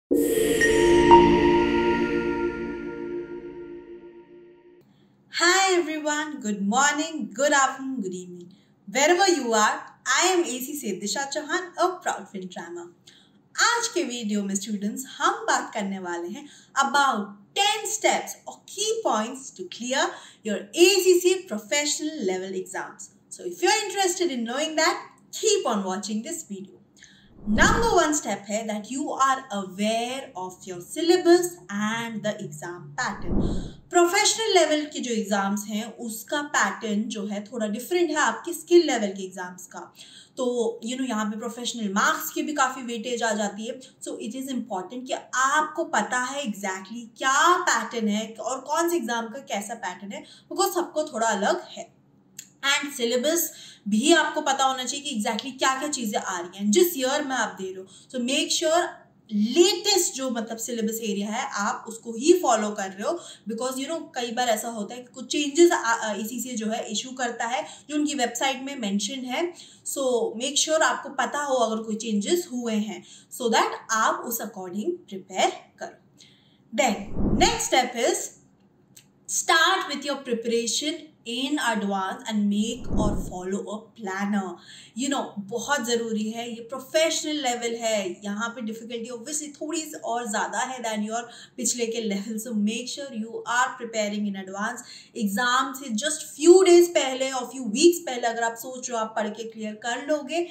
Hi everyone, good morning, good afternoon, good evening. Wherever you are, I am AC Siddhisha Chauhan, a proud Fintramer. आज के video में students हम बात करने वाले हैं about 10 steps or key points to clear your ACC professional level exams. So if you're interested in knowing that, keep on watching this video. Number one step है that you are aware of your syllabus and the exam pattern. Professional level के जो exams हैं उसका pattern जो है थोड़ा different है आपके स्किल लेवल के एग्जाम्स का. तो यहाँ पे प्रोफेशनल मार्क्स की भी काफ़ी वेटेज आ जाती है. सो इट इज़ इम्पॉर्टेंट कि आपको पता है एग्जैक्टली क्या पैटर्न है और कौन से एग्जाम का कैसा पैटर्न है, बिकॉज सबको थोड़ा अलग है. एंड सिलेबस भी आपको पता होना चाहिए कि एग्जैक्टली क्या क्या चीज़ें आ रही हैं जिस ईयर में आप दे रहे हो. सो मेक श्योर लेटेस्ट जो मतलब सिलेबस एरिया है आप उसको ही फॉलो कर रहे हो, बिकॉज कई बार ऐसा होता है कि कुछ चेंजेस इसी से जो है इशू करता है जो उनकी वेबसाइट में मेंशन है. सो मेक श्योर आपको पता हो अगर कोई चेंजेस हुए हैं, सो दैट आप उस अकॉर्डिंग प्रिपेयर करो. Then next step is start with your preparation in advance and make or follow a planner. बहुत ज़रूरी है. ये प्रोफेशनल लेवल है, यहाँ पे डिफिकल्टी ऑब्वियसली थोड़ी और ज़्यादा है दैन योर पिछले के level. So make sure you are preparing in advance. Exam से जस्ट फ्यू डेज पहले और फ्यू वीक्स पहले अगर आप सोच रहे हो आप पढ़ के क्लियर कर लोगे,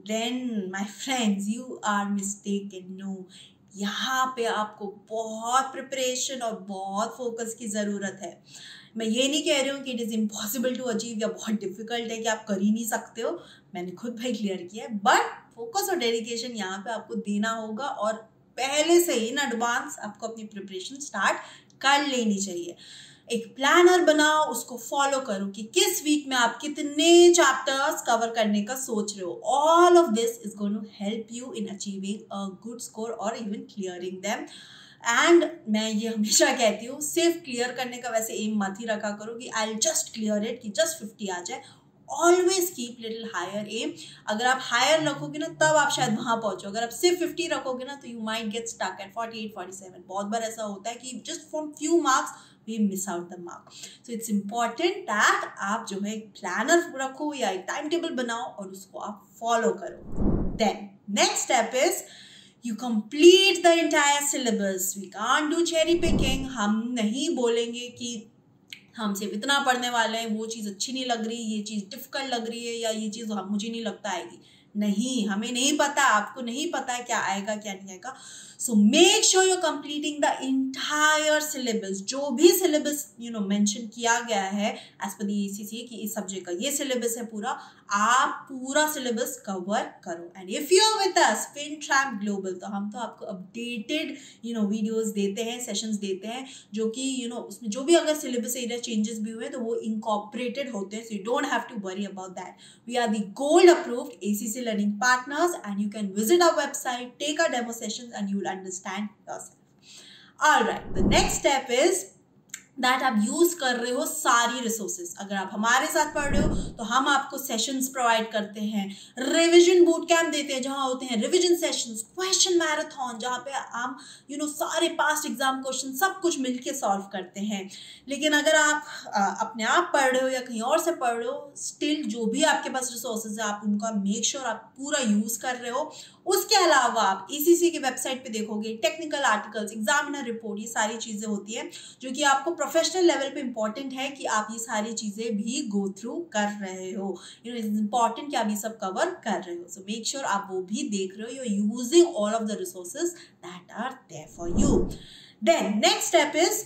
then my friends you are mistaken. No, यहाँ पे आपको बहुत प्रिपरेशन और बहुत फोकस की ज़रूरत है. मैं ये नहीं कह रही हूँ कि it is impossible to achieve या बहुत डिफिकल्ट है कि आप कर ही नहीं सकते हो. मैंने खुद भाई क्लियर किया है, बट फोकस और डेडिकेशन यहाँ पे आपको देना होगा और पहले से इन एडवांस आपको अपनी प्रिपरेशन स्टार्ट कर लेनी चाहिए. एक प्लानर बनाओ, उसको फॉलो करो कि किस वीक में आप कितने चैप्टर्स कवर करने का सोच रहे हो. All of this is going to help you in achieving a good score और इवन क्लियरिंग देम. एंड मैं ये हमेशा कहती हूँ, सिर्फ क्लियर करने का वैसे एम मत ही रखा करो कि I will just clear it, कि जस्ट 50 आ जाए. Always keep little higher aim. अगर आप हायर रखोगे ना तब आप शायद वहाँ पहुँचो. अगर आप सिर्फ 50 रखोगे ना तो you might get stuck at 48, 47. बहुत बार ऐसा होता है कि just from few marks we miss out the mark. So it's important that आप जो है प्लानर रखो या एक टाइम टेबल बनाओ और उसको आप फॉलो करो. Then next step is you complete the entire syllabus. We can't do cherry picking. हम नहीं बोलेंगे कि हम सिर्फ इतना पढ़ने वाले हैं, वो चीज़ अच्छी नहीं लग रही, ये चीज़ डिफिकल्ट लग रही है या ये चीज़ मुझे नहीं लगता आएगी. नहीं, हमें नहीं पता, आपको नहीं पता है क्या आएगा क्या नहीं आएगा. So make sure you completing the entire syllabus. जो भी सिलेबस मेंशन किया गया है एज पर द ACC कि इस सब्जेक्ट का ये सिलेबस है पूरा, आप पूरा सिलेबस कवर करो. And if you are with us FinTram Global, तो हम तो आपको अपडेटेड वीडियोस देते हैं, सेशंस देते हैं जो कि उसमें जो भी अगर सिलेबस एरिया चेंजेस भी हुए तो वो इनकॉर्पोरेटेड होते हैं. So you don't have to worry about that. We are the gold approved ACC learning partners and you can visit our website, take our demo sessions and you will understand yourself. All right, the next step is that आप use कर रहे हो सारी resources. अगर आप हमारे साथ पढ़ रहे हो तो हम आपको सेशंस प्रोवाइड करते हैं, रिविजन बूट कैम्प देते हैं जहाँ होते हैं रिविजन सेशंस, क्वेश्चन मैराथन जहाँ पे हम सारे पास्ट एग्जाम क्वेश्चन सब कुछ मिलके सॉल्व करते हैं. लेकिन अगर आप अपने आप पढ़ रहे हो या कहीं और से पढ़ रहे हो, स्टिल जो भी आपके पास रिसोर्सेज है आप उनका मेक श्योर आप पूरा यूज़ कर रहे हो. उसके अलावा आप ACC की वेबसाइट पे देखोगे टेक्निकल आर्टिकल्स, एग्जामिनर रिपोर्ट, ये सारी चीज़ें होती हैं जो कि आपको प्रोफेशनल लेवल पे इंपॉर्टेंट है कि आप ये सारी चीज़ें भी गो थ्रू कर रहे हो. इट्स इंपॉर्टेंट कि आप ये सब कवर कर रहे हो. सो मेक श्योर आप वो भी देख रहे हो. You are using all of the resources that are there for you. Then next step is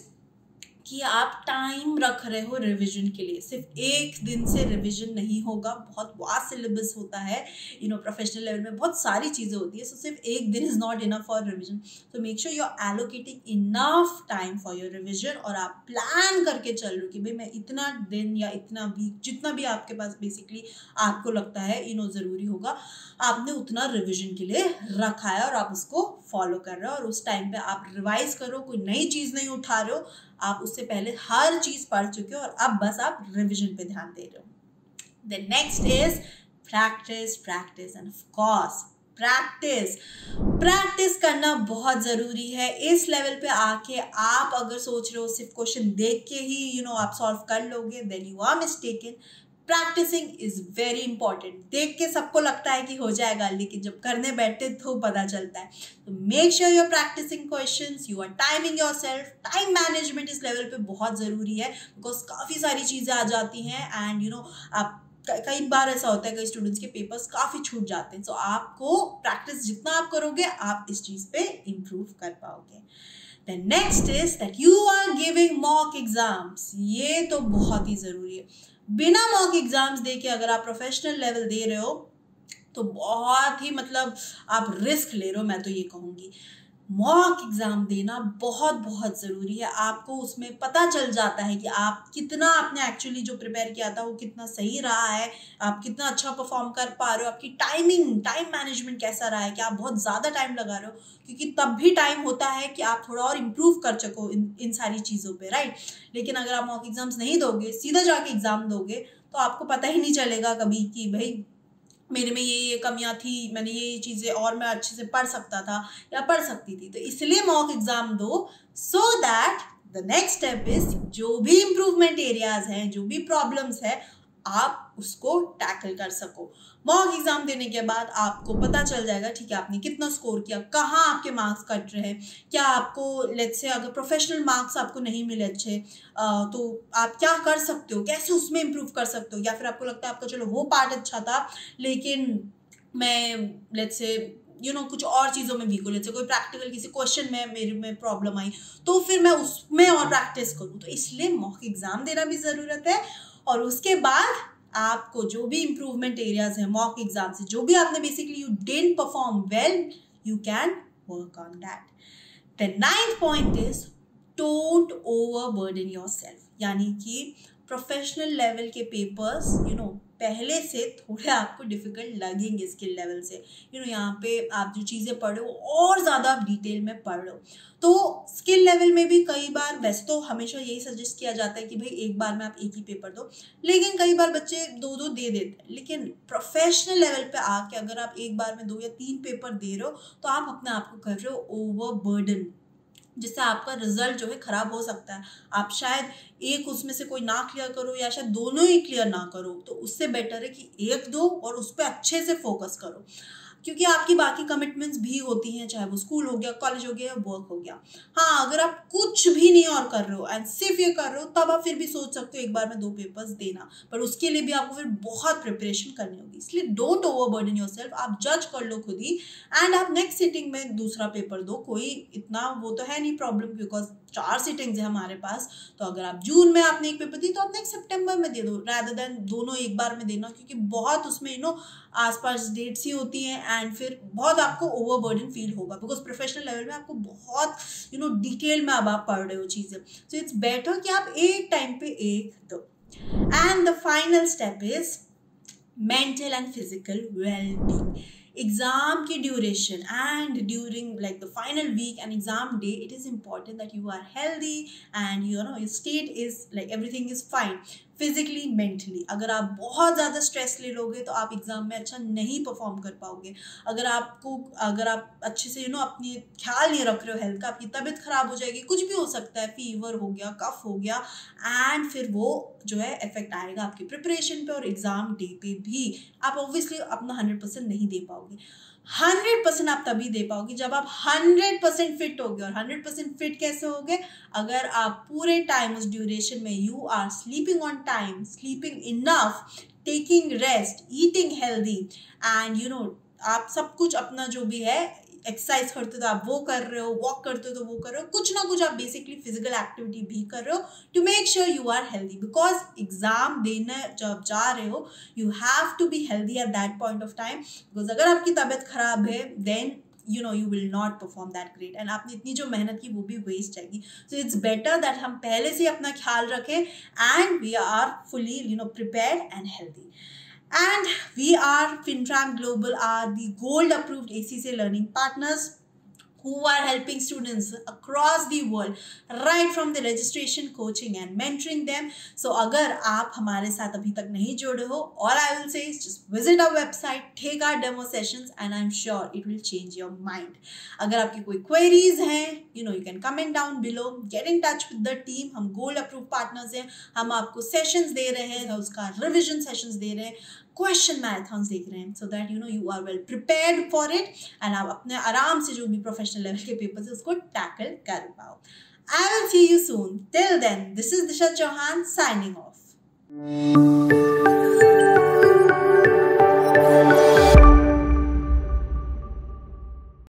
कि आप टाइम रख रहे हो रिवीजन के लिए. सिर्फ एक दिन से रिवीजन नहीं होगा, बहुत वास्ट सिलेबस होता है. प्रोफेशनल लेवल में बहुत सारी चीज़ें होती है. सो सिर्फ एक दिन is not enough for revision. So make sure you are allocating enough time for your revision और आप प्लान करके चल रहे हो कि भाई मैं इतना दिन या इतना वीक जितना भी आपके पास बेसिकली आपको लगता है ज़रूरी होगा, आपने उतना रिवीजन के लिए रखा है और आप उसको फॉलो कर रहे हो. और उस टाइम पे आप रिवाइज करो, कोई नई चीज़ नहीं उठा रहे हो, आप उससे पहले हर चीज़ पढ़ चुके हो और अब बस आप रिवीजन पे ध्यान दे रहे हो. The next is practice, practice and of course practice. Practice करना बहुत ज़रूरी है। इस लेवल पे आके आप अगर सोच रहे हो सिर्फ क्वेश्चन देख के ही आप सॉल्व कर लोगे, then you are mistaken. Practicing is very important. देख के सबको लगता है कि हो जाएगा, लेकिन जब करने बैठते तो पता चलता है। तो make sure you are practicing questions, you are timing yourself. Time management इस लेवल पे बहुत ज़रूरी है, बिकॉज काफ़ी सारी चीज़ें आ जाती हैं एंड आप कई बार ऐसा होता है कई स्टूडेंट्स के पेपर्स काफ़ी छूट जाते हैं। तो आपको प्रैक्टिस जितना आप करोगे आप इस चीज़ पे इम्प्रूव कर पाओगे। The next is that you are giving mock exams। ये तो बहुत ही ज़रूरी है। बिना मॉक एग्जाम्स दे के अगर आप प्रोफेशनल लेवल दे रहे हो तो बहुत ही आप रिस्क ले रहे हो, मैं तो ये कहूँगी। मॉक एग्ज़ाम देना बहुत बहुत ज़रूरी है। आपको उसमें पता चल जाता है कि आप कितना आपने एक्चुअली जो प्रिपेयर किया था वो कितना सही रहा है, आप कितना अच्छा परफॉर्म कर पा रहे हो, आपकी टाइम मैनेजमेंट कैसा रहा है, कि आप बहुत ज़्यादा टाइम लगा रहे हो, क्योंकि तब भी टाइम होता है कि आप थोड़ा और इम्प्रूव कर सको इन सारी चीज़ों पर, राइट। लेकिन अगर आप मॉक एग्ज़ाम्स नहीं दोगे, सीधा जाके एग्ज़ाम दोगे, तो आपको पता ही नहीं चलेगा कभी कि भाई मेरे में ये कमियां थी, मैंने ये चीज़ें और मैं अच्छे से पढ़ सकता था या पढ़ सकती थी। तो इसलिए मॉक एग्ज़ाम दो, so that the next step is जो भी इम्प्रूवमेंट एरियाज हैं, जो भी प्रॉब्लम्स है, आप उसको टैकल कर सको। मॉक एग्जाम देने के बाद आपको पता चल जाएगा, ठीक है, आपने कितना स्कोर किया, कहाँ आपके मार्क्स कट रहे हैं, क्या आपको लेट्स से अगर प्रोफेशनल मार्क्स आपको नहीं मिले अच्छे, तो आप क्या कर सकते हो, कैसे उसमें इम्प्रूव कर सकते हो। या फिर आपको लगता है आपका चलो वो पार्ट अच्छा था, लेकिन मैं लेट्स से कुछ और चीज़ों में वीक हूँ, लेट्स से कोई प्रैक्टिकल किसी क्वेश्चन में मेरे में प्रॉब्लम आई, तो फिर मैं उसमें और प्रैक्टिस करूँ। तो इसलिए मॉक एग्जाम देना भी ज़रूरत है। और उसके बाद आपको जो भी इम्प्रूवमेंट एरियाज हैं मॉक एग्जाम से, जो भी आपने basically you didn't perform well, you can work on that. The 9th point is don't overburden yourself. यानी कि प्रोफेशनल लेवल के पेपर्स पहले से थोड़े आपको डिफिकल्ट लगेंगे स्किल लेवल से। यहाँ पे आप जो चीज़ें पढ़ रहे हो और ज़्यादा आप डिटेल में पढ़ रहे हो, तो स्किल लेवल में भी कई बार, वैसे तो हमेशा यही सजेस्ट किया जाता है कि भाई एक बार में आप एक ही पेपर दो, लेकिन कई बार बच्चे दो दे देते हैं। लेकिन प्रोफेशनल लेवल पे आके अगर आप एक बार में 2 या 3 पेपर दे रहे हो, तो आप अपने आप को कर रहे हो ओवरबर्डन, जिससे आपका रिजल्ट जो है खराब हो सकता है। आप शायद एक उसमें से कोई ना क्लियर करो या शायद दोनों ही क्लियर ना करो, तो उससे बेटर है कि एक दो और उस पर अच्छे से फोकस करो, क्योंकि आपकी बाकी कमिटमेंट्स भी होती हैं, चाहे वो स्कूल हो गया, कॉलेज हो गया या वर्क हो गया। हाँ, अगर आप कुछ भी नहीं और कर रहे हो एंड सिर्फ ये कर रहे हो, तब आप फिर भी सोच सकते हो एक बार में 2 पेपर्स देना, पर उसके लिए भी आपको फिर बहुत प्रिपरेशन करनी होगी। इसलिए डोंट ओवरबर्डन योरसेल्फ। आप जज कर लो खुद ही एंड आप नेक्स्ट सिटिंग में दूसरा पेपर दो। कोई इतना वो तो है नहीं प्रॉब्लम, बिकॉज 4 सिटिंग्स है हमारे पास। तो अगर आप जून में आपने एक पेपर दी, तो आप नेक्स्ट सितंबर में दे दो, रादर देन दोनों एक बार में देना, क्योंकि बहुत उसमें आसपास डेट्स ही होती हैं एंड फिर बहुत आपको ओवरबर्डन फील होगा, बिकॉज प्रोफेशनल लेवल में आपको बहुत डिटेल में अब आप पढ़ रहे हो चीज़ें। सो इट्स बेटर कि आप एक टाइम पे एक दो। And the final step is mental and physical well-being. Exam ki duration and during like the final week and exam day, it is important that you are healthy and your state is like everything is fine physically mentally. अगर आप बहुत ज़्यादा stress ले लोगे तो आप exam में अच्छा नहीं परफॉर्म कर पाओगे। अगर आप अच्छे से अपनी ख्याल नहीं रख रहे हो हेल्थ का, आपकी तबीयत ख़राब हो जाएगी, कुछ भी हो सकता है, फीवर हो गया, कफ हो गया, एंड फिर वो जो है इफेक्ट आएगा आपकी प्रिपरेशन पे और एग्ज़ाम डे पे भी। आप ऑब्वियसली अपना 100% नहीं दे पाओगे। 100% आप तभी दे पाओगे जब आप 100% फिट होगे। और 100% फिट कैसे होगे? अगर आप पूरे टाइम उस ड्यूरेशन में you are sleeping on time, sleeping enough, taking rest, eating healthy and आप सब कुछ अपना जो भी है, एक्सरसाइज करते हो तो आप वो कर रहे हो, वॉक करते हो तो वो कर रहे हो, कुछ ना कुछ आप बेसिकली फिजिकल एक्टिविटी भी कर रहे हो to make sure you are healthy. Because exam देने जब जा रहे हो, you have to be healthy at that point of time. Because अगर आपकी तबीयत खराब है, then you will not perform that great and आपने इतनी जो मेहनत की वो भी वेस्ट जाएगी। So it's better that हम पहले से अपना ख्याल रखें and we are fully prepared and healthy. And we are FinTram Global are the gold approved ACCA learning partners who are helping students across the world right from the registration, coaching and mentoring them. So अगर आप हमारे साथ अभी तक नहीं जुड़े हो, all I will say is just visit our website, take our demo sessions and I'm sure it will change your mind. अगर आपकी कोई queries हैं, you can comment down below, get in touch with the team. हम gold approved partners हैं, हम आपको sessions दे रहे हैं, उसका revision sessions दे रहे हैं, क्वेश्चन मैराथन्स देख रहे हैं, so that you are well prepared for it and आप अपने आराम से जो भी प्रोफेशनल लेवल के पेपर्स है उसको टैकल कर पाओ. I will see you soon. Till then, this is Disha Chauhan signing off.